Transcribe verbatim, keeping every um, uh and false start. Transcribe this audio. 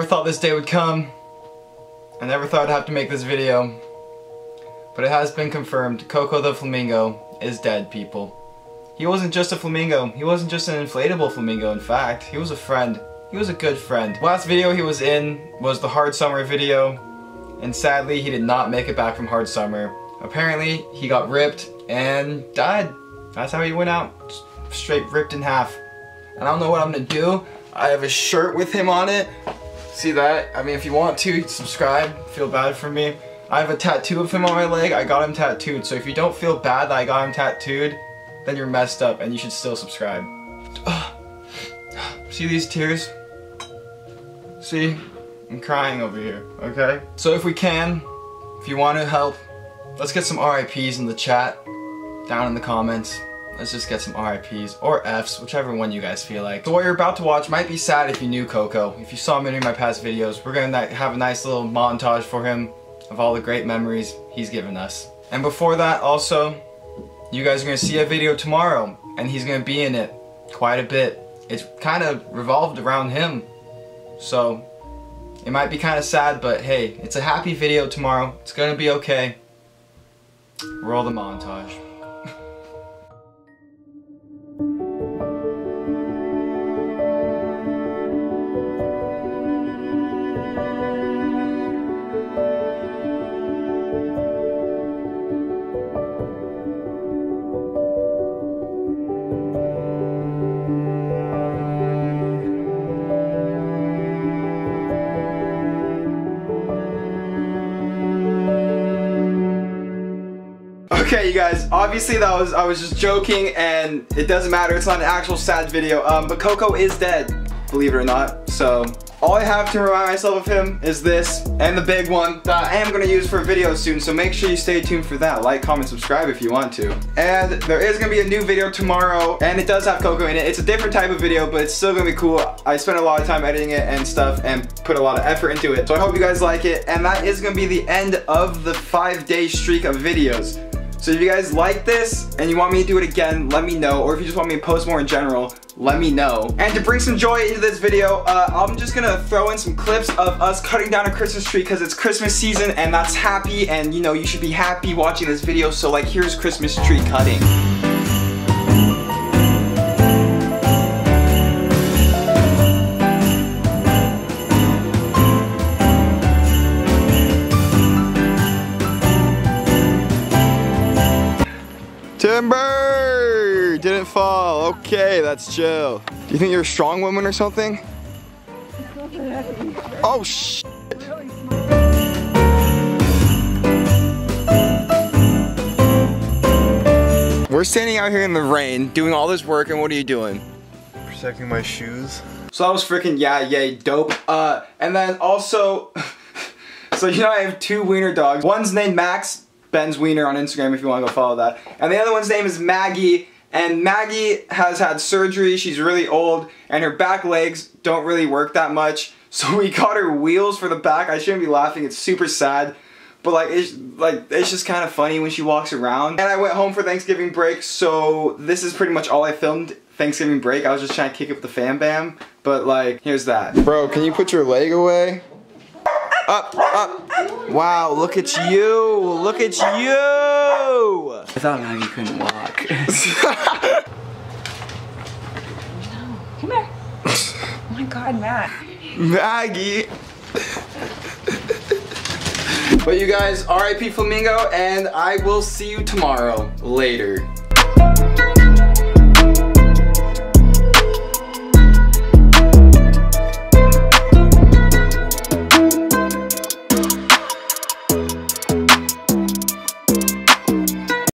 thought this day would come. I never thought I'd have to make this video. But it has been confirmed, Coco the flamingo is dead, people. He wasn't just a flamingo, he wasn't just an inflatable flamingo, in fact, he was a friend. He was a good friend. Last video he was in was the Hard Summer video, and sadly he did not make it back from Hard Summer. Apparently he got ripped and died. That's how he went out, straight ripped in half. And I don't know what I'm gonna do. I have a shirt with him on it. See that? I mean, if you want to, subscribe. Feel bad for me. I have a tattoo of him on my leg. I got him tattooed. So if you don't feel bad that I got him tattooed, then you're messed up and you should still subscribe. See these tears? See? I'm crying over here, okay? So if we can, if you want to help, let's get some R I Ps in the chat, down in the comments. Let's just get some R I Ps, or Fs, whichever one you guys feel like. So what you're about to watch might be sad if you knew Coco. If you saw many of my past videos, we're gonna have a nice little montage for him of all the great memories he's given us. And before that, also, you guys are gonna see a video tomorrow, and he's gonna be in it quite a bit. It's kind of revolved around him. So, it might be kind of sad, but hey, it's a happy video tomorrow. It's gonna be okay. Roll the montage. Okay, you guys, obviously that was, I was just joking, and it doesn't matter, it's not an actual sad video, um, but Coco is dead, believe it or not. So, all I have to remind myself of him is this, and the big one that I am going to use for a video soon, so make sure you stay tuned for that. Like, comment, subscribe if you want to. And there is going to be a new video tomorrow, and it does have Coco in it. It's a different type of video, but it's still going to be cool. I spent a lot of time editing it and stuff, and put a lot of effort into it, so I hope you guys like it, and that is going to be the end of the five day streak of videos. So if you guys like this and you want me to do it again, let me know. Or if you just want me to post more in general, let me know. And to bring some joy into this video, uh, I'm just gonna throw in some clips of us cutting down a Christmas tree because it's Christmas season and that's happy, and you know, you should be happy watching this video. So like, here's Christmas tree cutting. Timber! Didn't fall. Okay, that's chill. Do you think you're a strong woman or something? Oh, shit. We're standing out here in the rain, doing all this work, and what are you doing? Protecting my shoes. So that was freaking yeah, yay, dope. Uh, and then also, so you know I have two wiener dogs. One's named Max. Ben's Wiener on Instagram if you want to go follow that. And the other one's name is Maggie, and Maggie has had surgery. She's really old, and her back legs don't really work that much. So we got her wheels for the back. I shouldn't be laughing, it's super sad. But like it's, like, it's just kind of funny when she walks around. And I went home for Thanksgiving break, so this is pretty much all I filmed Thanksgiving break. I was just trying to kick up the fam bam. But like, here's that. Bro, can you put your leg away? Up, up. Wow, look at you. Look at you. I thought Maggie couldn't walk. No, come here. Oh my God, Matt. Maggie. But you guys, R I P Flamingo, and I will see you tomorrow. Later.